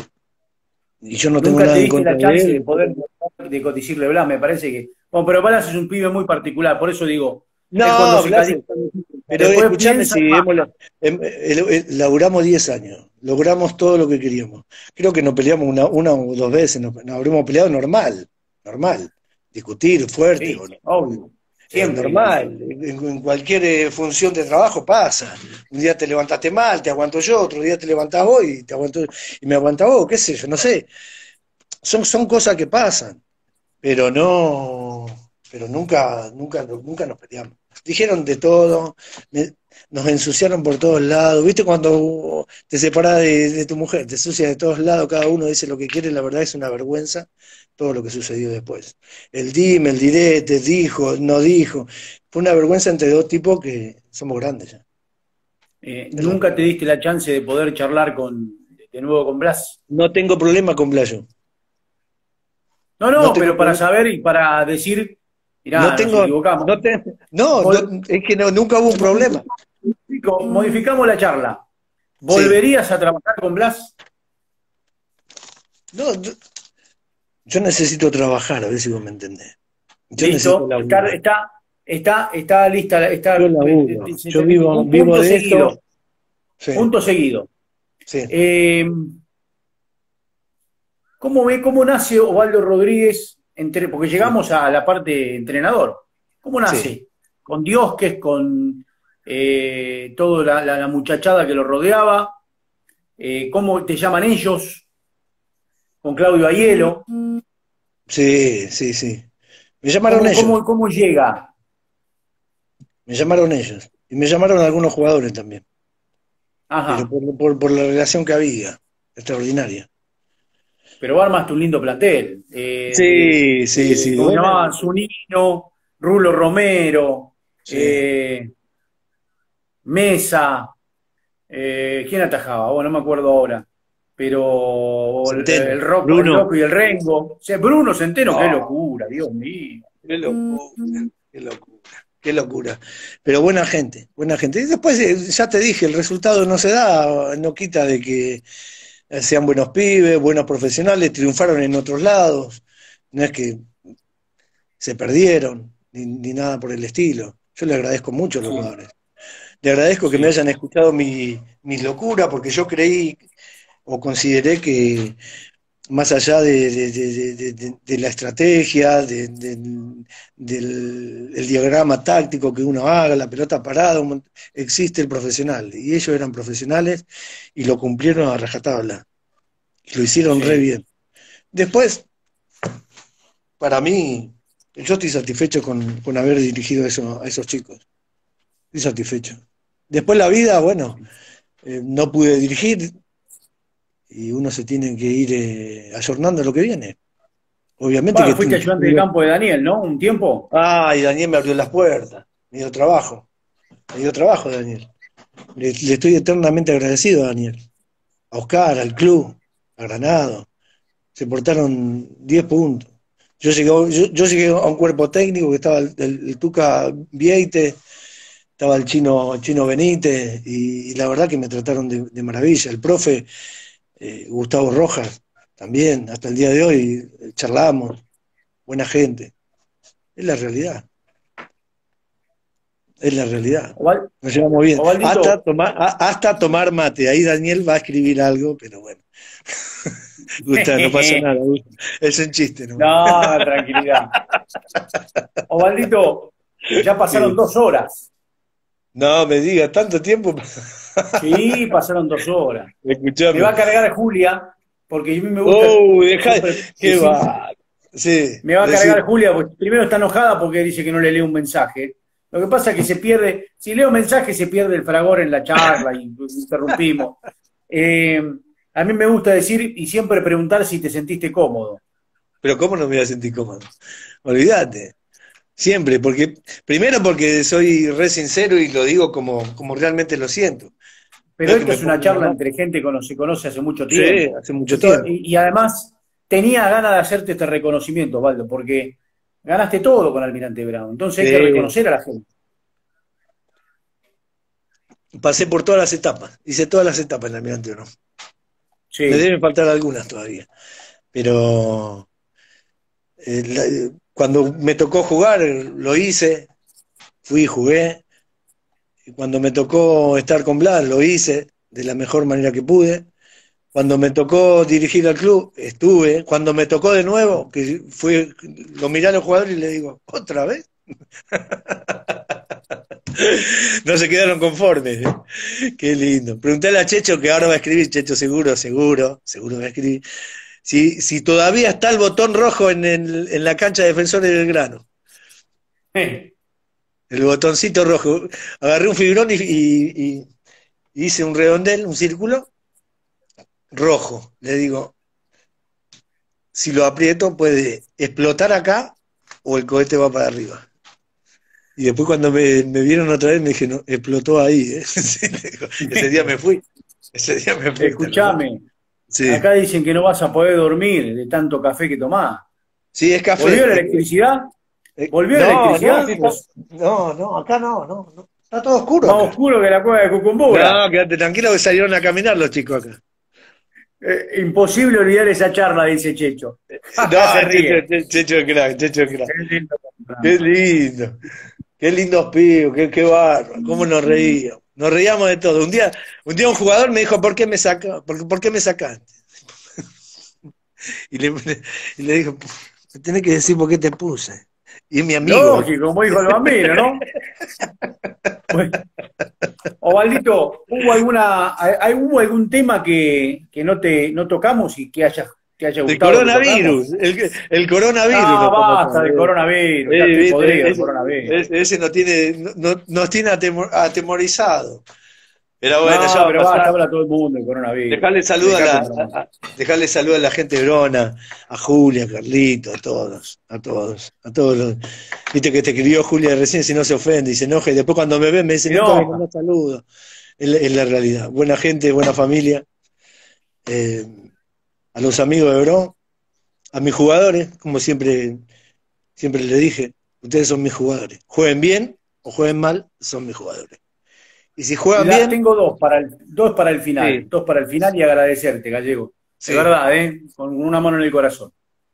Y yo no tengo Nunca te nada en diste contra la de chance de él. poder de decirle Blas, me parece que. Bueno, pero Blas es un pibe muy particular, por eso digo, él cuando No, se Blas, calienta, pero después escúchame, piensa si más. hemos, em- el- el- laburamos diez años, logramos todo lo que queríamos. Creo que nos peleamos una, una o dos veces, nos, nos habremos peleado normal, normal. Discutir fuerte, Sí, o no. obvio. Es Siempre hay normal, discusión. en, en cualquier eh, función de trabajo pasa. Un día te levantaste mal, te aguanto yo, otro día te levantás vos y, te aguanto, y me aguanta vos, qué sé yo, no sé. Son, son cosas que pasan, pero no, pero nunca, nunca, nunca nos peleamos. Dijeron de todo, me- nos ensuciaron por todos lados. ¿Viste cuando te separas de, de tu mujer, te ensucias de todos lados, cada uno dice lo que quiere? La verdad es una vergüenza todo lo que sucedió después. El dime, el direte, dijo, no dijo. Fue una vergüenza entre dos tipos que somos grandes ya. Eh, Es la nunca te realidad. diste la chance de poder charlar con, de nuevo con Blas. No tengo problema con Blayo. No, No no, tengo pero para problema. saber y para decir, No mirá, nos tengo, equivocamos. no te, no, no, Vol- es que no, nunca hubo un problema. modifico- modificamos la charla. Sí. ¿Volverías a trabajar con Blas? No, yo, yo necesito trabajar, a ver si vos me entendés. Yo necesito Listo. Está, laburar. está, está, está lista, Yo está, laburo. se Yo termina. vivo, Un vivo punto de esto. seguido. Sí, Punto seguido. sí, Eh, ¿cómo ve, cómo nace Osvaldo Rodríguez? Entre, porque sí, llegamos a la parte de entrenador. ¿Cómo sí. nace? ¿Con Diosques, con eh, toda la, la- la muchachada que lo rodeaba? Eh, ¿cómo te llaman ellos? ¿Con Claudio Aiello? Sí, sí, sí. Me llamaron ¿Cómo, ellos, cómo, cómo llega? me llamaron ellos. Y me llamaron algunos jugadores también. Pero Ajá. por, por, por la relación que había, extraordinaria. Pero armaste un lindo plantel. Eh, de, Sí, sí, sí. ¿cómo se Bueno, llamaban? Zunino, Rulo Romero, sí. eh, Mesa, eh, ¿quién atajaba? Bueno, no me acuerdo ahora. Pero el, Centeno, el Rocco, el Bruno. Loco y el Rengo. O sea, Bruno Centeno, qué No, locura, Dios mío. qué locura, qué locura, qué locura. Pero buena gente, buena gente. Y después, eh, ya te dije, el resultado no se da, no quita de que eh, sean buenos pibes, buenos profesionales, triunfaron en otros lados. No es que se perdieron, ni, ni nada por el estilo. Yo le agradezco mucho a los Sí, jugadores. Le agradezco que me sí. hayan escuchado mi, mis locuras, porque yo creí o consideré que más allá de, de- de- de- de- de la estrategia, de- de- del el diagrama táctico que uno haga, la pelota parada, un mont- existe el profesional. Y ellos eran profesionales y lo cumplieron a rajatabla. Y lo hicieron re Sí. bien. Después, para mí, yo estoy satisfecho con, con haber dirigido eso, a esos chicos. Estoy satisfecho. Después la vida, bueno, eh, no pude dirigir y uno se tiene que ir eh, ayornando a lo que viene. Obviamente Bueno, que... fuiste ayudante de campo de Daniel, ¿no? Un tiempo. Ay, Daniel me abrió las puertas, me dio trabajo, me dio trabajo, Daniel. Le, le estoy eternamente agradecido a Daniel, a Oscar, al club. a Granado. Se portaron diez puntos. Yo llegué, yo, yo llegué a un cuerpo técnico que estaba el, el, el Tuca Vieite, estaba el chino, chino Benítez, y, y la verdad que me trataron de, de maravilla. El profe eh, Gustavo Rojas también, hasta el día de hoy eh, charlamos, buena gente. Es la realidad. Es la realidad. Oval, Nos llevamos bien. Ovaldito, Hasta tomar, hasta tomar mate. Ahí Daniel va a escribir algo, pero bueno. Gusta, no pasa nada. Gusta. Es un chiste, ¿no? no, tranquilidad. Ovaldito, ya pasaron Sí. dos horas. No me diga, tanto tiempo. Sí, pasaron dos horas. Me Escuchame. va a cargar Julia, porque a mí me gusta Oh, deja. siempre Qué decir, va. Sí, me va a decir. cargar Julia, porque primero está enojada porque dice que no le leo un mensaje. Lo que pasa es que se pierde, si leo mensajes se pierde el fragor en la charla y interrumpimos. Eh, a mí me gusta decir y siempre preguntar si te sentiste cómodo. Pero ¿cómo no me voy a sentir cómodo? Olvídate. Siempre, porque, primero porque soy re sincero y lo digo como, como realmente lo siento. Pero No es que esto me es una ponga charla mal. entre gente que se conoce hace mucho Sí, tiempo. hace mucho Entonces, tiempo. y, y además tenía ganas de hacerte este reconocimiento, Osvaldo, porque ganaste todo con Almirante Brown. Entonces hay que Sí. reconocer a la gente. Pasé por todas las etapas, hice todas las etapas en el Almirante Brown. Me Sí. deben faltar algunas todavía, pero eh, la- cuando me tocó jugar, lo hice, fui y jugué. Y cuando me tocó estar con Blas, lo hice de la mejor manera que pude. Cuando me tocó dirigir al club, estuve. Cuando me tocó de nuevo, que fue, lo miré a los jugadores y le digo, ¿otra vez? No se quedaron conformes, ¿eh? Qué lindo. Preguntale a Checho, que ahora va a escribir, Checho seguro, seguro, seguro va a escribir, si, si todavía está el botón rojo en, el, en la cancha de Defensores del Grano. El botoncito rojo. Agarré un fibrón y, y, y hice un redondel, un círculo rojo. Le digo, si lo aprieto puede explotar acá o el cohete va para arriba. Y después cuando me, me vieron otra vez me dije, no, explotó ahí. ¿Eh? Sí, digo, ese día me fui. Ese día me fui. Escuchame, Sí. acá dicen que no vas a poder dormir de tanto café que tomás. Sí, es café. ¿Volvió la electricidad? Eh, ¿Volvió la no, electricidad? no, sí está- no, no, acá no, no, no. Está todo oscuro Más acá. oscuro que la cueva de Cucumbura. No, quédate tranquilo que salieron a caminar los chicos acá. Eh, imposible olvidar esa charla, dice Checho. No, Se ríe. Checho, Checho es crack, Checho es crack. Qué lindo. Qué lindo. Qué lindos pibos, qué, qué bárbaro. Cómo nos reíamos. Nos reíamos de todo. Un día, un día un jugador me dijo, ¿por qué me saca? ¿Por, por qué me sacaste? Y le, y le dijo, me tenés que decir por qué te puse. Y es mi amigo. Lógico, como dijo el bambino, ¿no? Bueno, Ovaldito, ¿hubo alguna, hay- hubo algún tema que, que no te no tocamos y que haya, que haya El gustado? que coronavirus. El, el coronavirus. tocamos? no No, podemos basta hablar. de coronavirus, Eh, ya estoy viste, podrido de ese, coronavirus. ese- ese nos tiene, no, no- nos tiene atemor- atemorizado. Pero bueno, No, ya va a pero basta, pasar. habla todo el mundo de coronavirus. Dejarle saludo a la, Dejate broma. a- a- dejarle saludo a la gente de Brona, a Julia, a Carlito, a todos, a todos, a todos los. Viste que te escribió Julia recién, si no se ofende y se enoja, y después cuando me ve me dice, Se nunca me enoja. mandó saludos. Es la, es la realidad. Buena gente, buena familia. Eh, a los amigos de Bron, a mis jugadores, como siempre, siempre les dije, ustedes son mis jugadores. Jueguen bien o jueguen mal, son mis jugadores. Y si juegan La- bien, tengo dos para el, dos para el final, sí, dos para el final y agradecerte, Gallego. sí. De verdad, ¿eh? Con una mano en el corazón.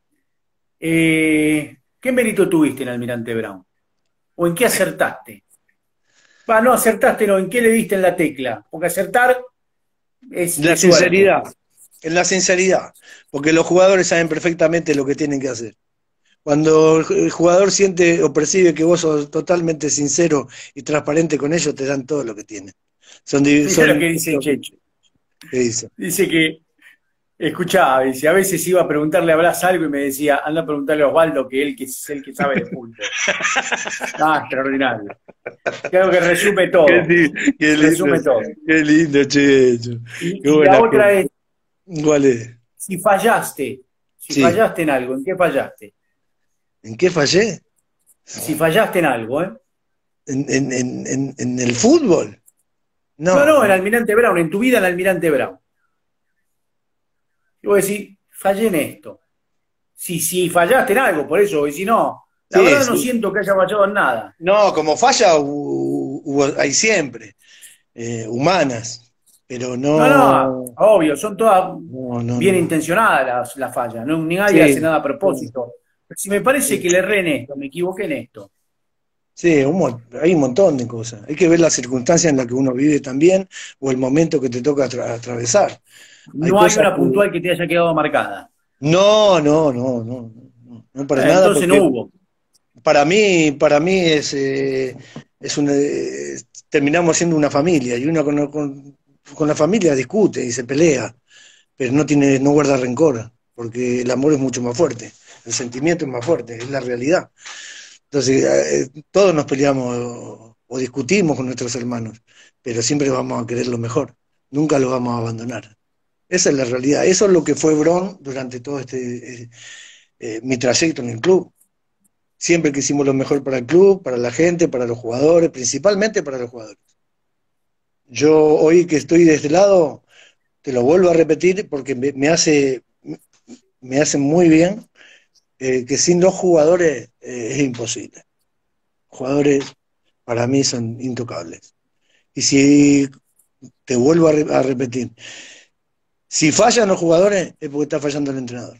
Eh, ¿qué mérito tuviste en Almirante Brown? ¿O en qué acertaste? Va, no acertaste, no, ¿en qué le diste en la tecla? Porque acertar es La de suerte. sinceridad, en la sinceridad, porque los jugadores saben perfectamente lo que tienen que hacer. Cuando el jugador siente o percibe que vos sos totalmente sincero y transparente con ellos, te dan todo lo que tienen. Son, di- Mira son lo que dice Checho. ¿qué dice? Dice que, escuchá, dice, a veces iba a preguntarle a Blas algo y me decía, anda a preguntarle a Osvaldo, que él que es el que sabe de fútbol. Ah, extraordinario. Creo que resume todo. Qué, li- qué Resume lindo, todo. qué lindo, Checho. Y, Qué y buena la otra gente. es, ¿Cuál es? si fallaste, si Sí. fallaste en algo, ¿en qué fallaste? ¿En qué fallé? Si fallaste en algo, ¿eh? ¿En, en, en, en- en el fútbol? No, No, no, en Almirante Brown, en tu vida en Almirante Brown. Y vos decís, fallé en esto. Si, si fallaste en algo, por eso, y si no, la Sí, verdad no sí. siento que haya fallado en nada. No, como falla hu- hubo- hay siempre, eh, humanas, pero No, no, no, obvio, son todas no, no, bien no. intencionadas las, las fallas, ¿no? Ni nadie hace Sí, nada a sí, propósito. Si me parece sí. que le erré en esto, me equivoqué en esto. Sí, un mon- hay un montón de cosas. Hay que ver las circunstancias en las que uno vive también o el momento que te toca atra- atravesar. Hay No hay cosas una que... puntual que te haya quedado marcada. No, no, no, no, no, no para Eh, nada, entonces no porque hubo. para mí, para mí es, eh, es una, eh, terminamos siendo una familia y uno con, con- con la familia discute y se pelea, pero no tiene, no guarda rencor, porque el amor es mucho más fuerte, el sentimiento es más fuerte, es la realidad. Entonces, eh, todos nos peleamos o, o discutimos con nuestros hermanos, pero siempre vamos a querer lo mejor, nunca lo vamos a abandonar. Esa es la realidad, eso es lo que fue Bron durante todo este, eh, eh, mi trayecto en el club. Siempre quisimos lo mejor para el club, para la gente, para los jugadores, principalmente para los jugadores. Yo hoy que estoy de este lado, te lo vuelvo a repetir porque me, me hace, me hace muy bien, eh, que sin los jugadores eh, es imposible. Jugadores para mí son intocables. Y si te vuelvo a, re- a repetir, si fallan los jugadores es porque está fallando el entrenador.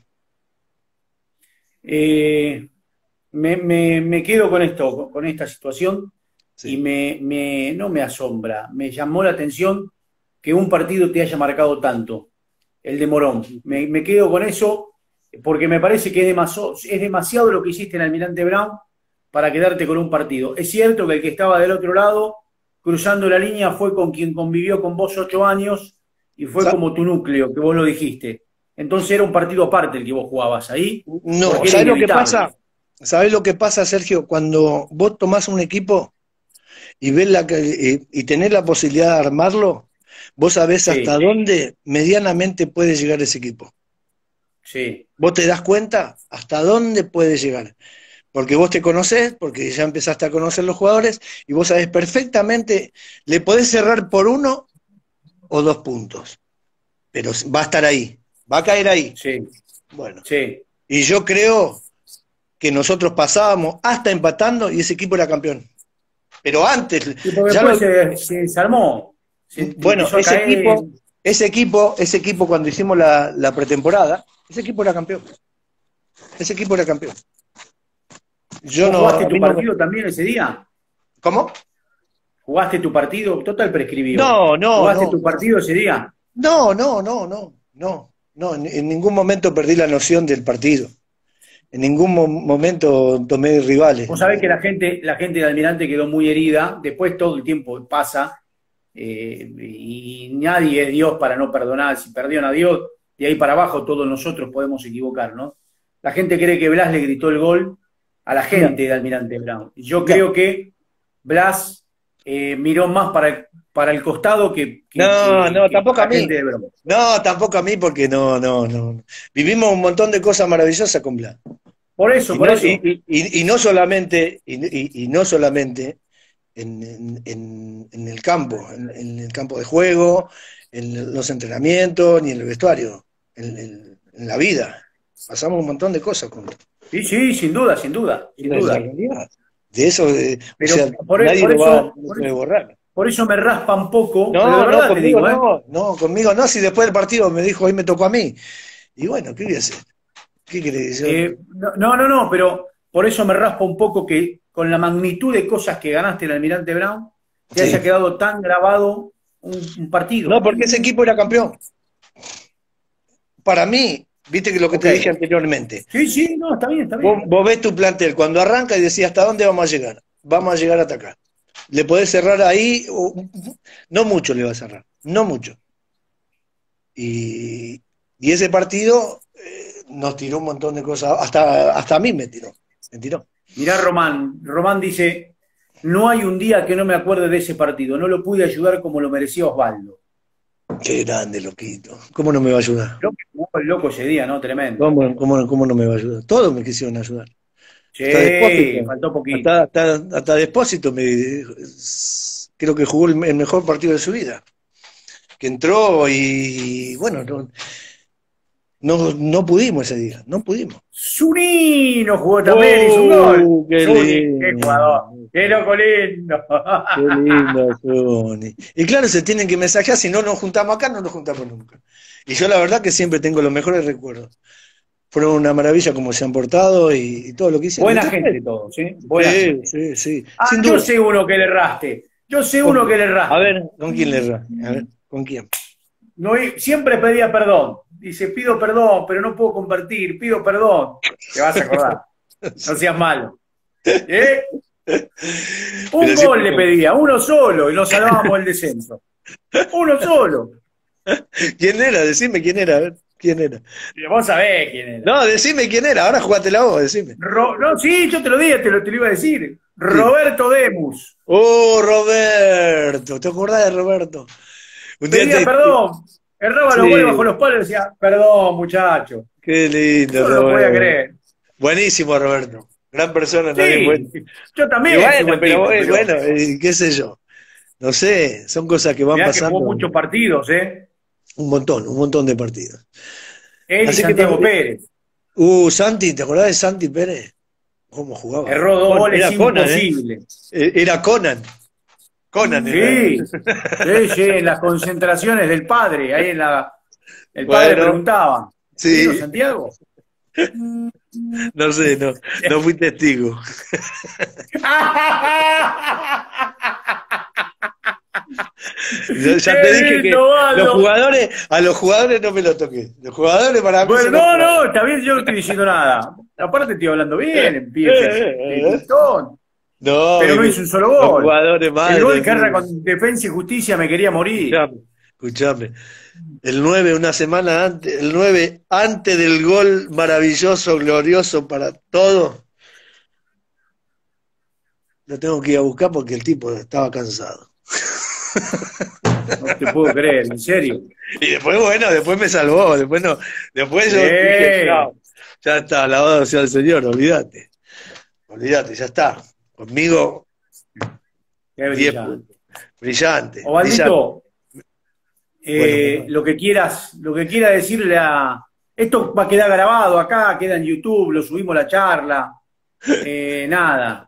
Eh, me, me- me quedo con esto, con esta situación, y Sí. me, me- no me asombra, me llamó la atención que un partido te haya marcado tanto, el de Morón. Me, me quedo con eso porque me parece que es demasiado, es demasiado lo que hiciste en Almirante Brown para quedarte con un partido. Es cierto que el que estaba del otro lado, cruzando la línea, fue con quien convivió con vos ocho años y fue Sa- como tu núcleo, que vos lo dijiste. Entonces era un partido aparte el que vos jugabas ahí, No, porque era ¿sabes lo que pasa? inevitable. ¿Sabes lo que pasa, Sergio? Cuando vos tomás un equipo y ver la, y, y tener la posibilidad de armarlo, vos sabés hasta Sí, dónde medianamente puede llegar ese equipo. sí. Vos te das cuenta hasta dónde puede llegar. Porque vos te conocés, porque ya empezaste a conocer los jugadores, y vos sabés perfectamente, le podés cerrar por uno o dos puntos, pero va a estar ahí, va a caer ahí. Sí, Bueno, sí. y yo creo que nosotros pasábamos hasta empatando y ese equipo era campeón. Pero antes, Y porque ya después lo, se, se desarmó, se bueno, empezó a ese caer. equipo, ese equipo, ese equipo cuando hicimos la, la pretemporada, ese equipo era campeón. Ese equipo era campeón. Yo ¿Vos no, jugaste a tu mí no me... partido también ese día? ¿Cómo? ¿Jugaste tu partido? Total prescribió. No, no, ¿Jugaste no, tu no. partido ese día? No, no, no, no, no. No, en, en ningún momento perdí la noción del partido. En ningún mo- momento tomé rivales. Vos sabés que la gente, la gente de Almirante quedó muy herida, después todo el tiempo pasa, eh, y nadie es Dios para no perdonar. Si perdieron a Dios, de ahí para abajo todos nosotros podemos equivocar, ¿no? La gente cree que Blas le gritó el gol a la No, gente de Almirante Brown. Y yo no, creo que Blas eh, miró más para el, para el costado que, que, no, que, no, que tampoco a para la mí. gente de Brown. No, tampoco a mí porque no, no, no. Vivimos un montón de cosas maravillosas con Blas. Por eso, Y por no, y, eso. y- y- y no solamente, y, y- y no solamente en, en- en- en el campo, en, en el campo de juego, en los entrenamientos, ni en el vestuario, en, en- en la vida. Pasamos un montón de cosas juntos. Sí, sí, sin duda, sin duda, sin Esa es la duda. realidad. De eso, eh, o Pero sea, por, e- nadie por lo va, no eso, lo por puede eso, borrar. por eso me raspa un poco, pero de No, no, verdad te conmigo digo, ¿eh? no, no, conmigo no, si después del partido me dijo, hoy me tocó a mí. Y bueno, ¿qué voy a hacer? ¿Qué querés? Yo, Eh, no, no, no, no, pero por eso me raspa un poco que con la magnitud de cosas que ganaste en Almirante Brown, te sí. haya quedado tan grabado un, un No, partido. porque ese equipo era campeón. Para mí, viste que lo que Ok. te dije anteriormente, Sí, sí, no, está bien, está vos, bien. vos ves tu plantel cuando arranca y decís, ¿hasta dónde vamos a llegar? Vamos a llegar hasta acá. Le podés cerrar ahí, o- no mucho le va a cerrar, no mucho. Y, y ese partido eh, nos tiró un montón de cosas, hasta, hasta a mí me tiró, me tiró. Mirá Román, Román dice, no hay un día que no me acuerde de ese partido, no lo pude ayudar como lo merecía Osvaldo. Qué grande, loquito. ¿Cómo no me va a ayudar? Loco, el loco ese día, ¿no? Tremendo. ¿Cómo, cómo, cómo no me va a ayudar? Todos me quisieron ayudar. Hasta Sí, Despósito. faltó poquito. Hasta, hasta, hasta Despósito me, creo que jugó el, el mejor partido de su vida. Que entró y bueno, no, No, no pudimos ese día, no pudimos. Zunino jugó también, hizo un gol. ¡Uh, qué Zuni, lindo! qué jugador, qué loco lindo. ¡Qué lindo, Zuni! Y claro, se tienen que mensajear, si no nos juntamos acá, no nos juntamos nunca. Y yo la verdad que siempre tengo los mejores recuerdos. Fueron una maravilla como se han portado y, y todo lo que hicieron. Buena ¿Usted gente cree? todos, ¿sí? Buena Sí, gente. sí, sí, Ah, sin yo duda. sé uno que le erraste. Yo sé ¿Con uno que quién? le A erraste. ver, ¿con quién le erra? A ver, ¿con quién? No, siempre pedía perdón. Dice, pido perdón, pero no puedo compartir. Pido perdón. Te vas a acordar. No seas malo. ¿Eh? Un Pero gol siempre le con- pedía, uno solo, y nos salvábamos del descenso. Uno solo. ¿Quién era? Decime quién era, a ver, ¿quién era? Y vos sabés quién era. No, decime quién era, ahora jugátela vos, decime. Ro- no, sí, yo te lo dije, te lo, te lo iba a decir. Roberto Demus. Oh, Roberto, ¿te acordás de Roberto? Un día Pedía te... perdón. Erraba los Sí, goles bajo los palos y decía, perdón, muchacho. qué lindo, Yo no lo podía Roberto. creer. Buenísimo, Roberto. Gran persona también, bueno. Sí, yo Y también soy bueno, buen pero tipo, bueno, pero bueno, eh, qué sé yo. No sé, son cosas que van mirá que jugó pasando. muchos partidos, ¿eh? Un montón, un montón de partidos. Él y Así que Santiago también- Pérez. Uh, Santi, ¿te acordás de Santi Pérez? ¿Cómo jugaba? Erró dos Con- goles era Conan, ¿eh? imposibles. Eh, Era Conan. Conan era. Sí, sí, sí, en las concentraciones del padre, ahí en la. El padre Bueno, preguntaba, sí. ¿vino Santiago? No sé, no, no fui testigo. Ya, ya te dije que lindo, Aldo! los jugadores, a los jugadores no me lo toqué. Los jugadores para mí Bueno, son no, los no, jugadores. está bien, yo no estoy diciendo nada. Aparte estoy hablando bien, en pie, Eh, eh, pistón, No, pero no y- hizo un solo los gol. jugadores madre El gol que mía. erra con defensa y justicia me quería morir. Escuchame, escuchame. El nueve una semana antes, el nueve antes del gol maravilloso, glorioso para todos, lo tengo que ir a buscar porque el tipo estaba cansado. No te puedo creer, en serio. Y después, bueno, después me salvó, después no, después yo Sí. dije, no, ya está, alabado sea el Señor, olvídate, olvídate, ya está. Conmigo, Qué diez brillante. puntos. Brillante, brillante. Osvaldito, eh, Bueno, lo que quieras, lo que quiera decirle a. Esto va a quedar grabado acá, queda en YouTube, lo subimos la charla. Eh, nada.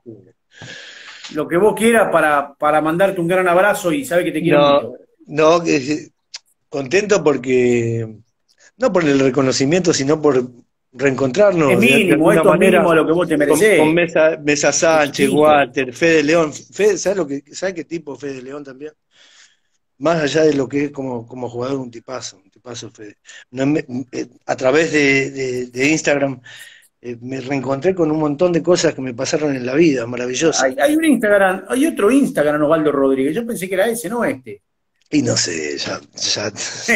Lo que vos quieras para, para mandarte un gran abrazo y saber que te quiero no, mucho. no, que- contento porque, no por el reconocimiento, sino por reencontrarnos Es de, de mínimo, alguna esto es manera mínimo a lo que vos te con, merecés. con Mesa, Mesa Sánchez, chiquito. Walter, Fede León. Fede, ¿sabes lo que, ¿sabes qué tipo Fede León también? Más allá de lo que es como, como jugador, un tipazo, un tipazo Fede. No me- eh, a través de, de- de Instagram eh, me reencontré con un montón de cosas que me pasaron en la vida, maravillosas. Hay, hay un Instagram, hay otro Instagram, Osvaldo Rodríguez. Yo pensé que era ese, no este. Y no sé, ya, ya.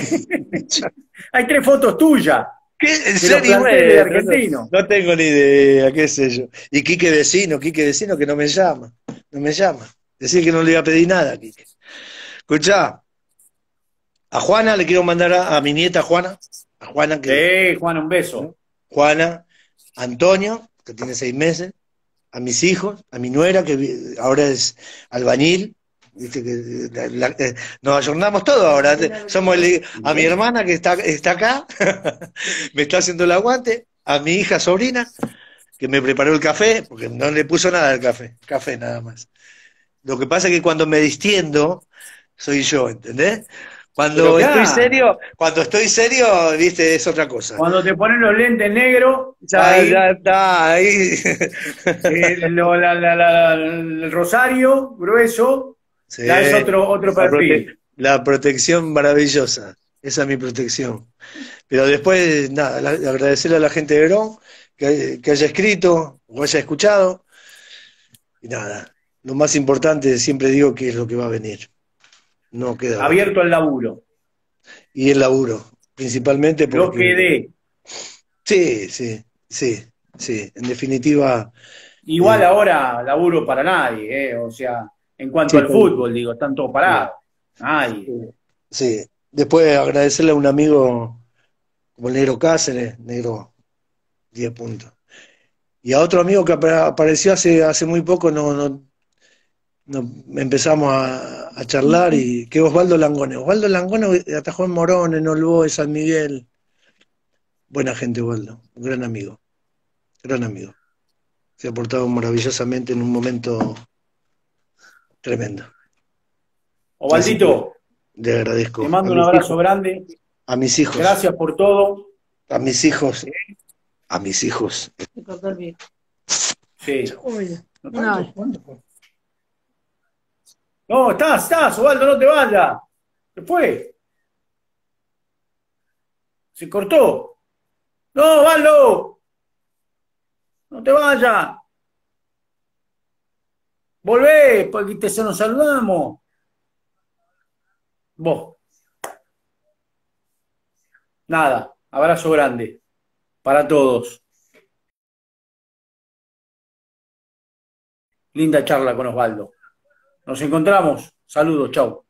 Hay tres fotos tuyas. ¿Qué? ¿En De los serio? planteles Bueno, de Argentino. No, no tengo ni idea, qué sé yo. Y Quique Vecino, Quique Vecino que no me llama, no me llama. Decir que no le iba a pedir nada a Quique. Escuchá, a Juana le quiero mandar a, a mi nieta Juana, a Juana que... Sí, Juan, un beso. Juana, a Antonio, que tiene seis meses, a mis hijos, a mi nuera, que vi- ahora es albañil, viste que la- la- eh, nos ayornamos todos ahora, te- somos el- a mi hermana que está, está acá, me está haciendo el aguante, a mi hija sobrina, que me preparó el café, porque no le puso nada al café, café nada más. Lo que pasa es que cuando me distiendo, soy yo, ¿entendés? Cuando Pero estoy claro. serio, cuando estoy serio, viste, es otra cosa. Cuando te ponen los lentes negros, Ya, ahí, ya está, ahí. eh, lo- la- la- la- el rosario grueso, Sí, ya es otro, otro la, prote- perfil. la protección maravillosa, esa es mi protección. Pero después, nada, la- agradecerle a la gente de Verón que, que haya escrito o haya escuchado. Y nada, lo más importante siempre digo que es lo que va a venir. No queda otra. Abierto al laburo. Y el laburo, principalmente Lo porque... que dé. Sí, sí, sí, sí. En definitiva, Igual Eh. ahora laburo para nadie, eh, o sea, en cuanto Sí, al sí. fútbol, digo, están todos parados. Nadie. sí. Después agradecerle a un amigo como el Negro Cáceres, Negro, diez puntos. Y a otro amigo que apa- apareció hace, hace muy poco, no, no, no- empezamos a, a charlar, y que Osvaldo Langone. Osvaldo Langone atajó en Morón, en Olboe, San Miguel. Buena gente, Waldo. Un gran amigo. Gran amigo. Se ha portado maravillosamente en un momento tremendo. Así que Osvaldito, le te agradezco a mando un mis abrazo hijos, grande. a mis hijos, Gracias por todo. a mis hijos, a mis hijos. Sí. No, No, estás, estás, Osvaldo, no te vayas. ¿Se fue? ¿Se cortó? No, Osvaldo, no te vayas. Volvé, porque te se nos saludamos. Vos, nada, abrazo grande para todos. Linda charla con Osvaldo. Nos encontramos. Saludos, chau.